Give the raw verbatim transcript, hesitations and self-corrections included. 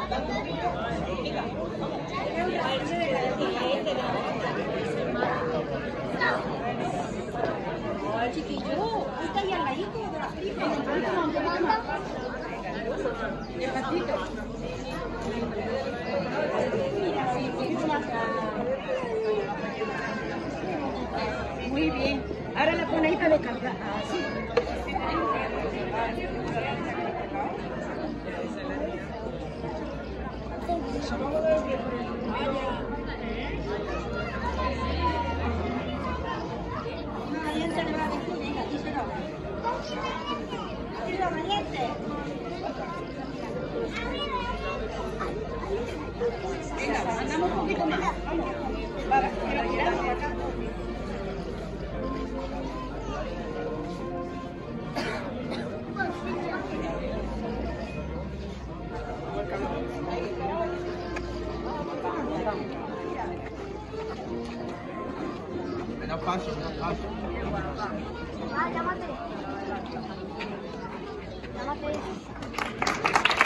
Chiquillo, ahí está ahí al ladito de la película. El gatito. Muy bien. Ahora la pone ahí para descargar. Así. Venga, andamos un poquito más. Vamos. Para, para girar hacia acá. Me da paso, me da paso. Ah, llámate. Llámate.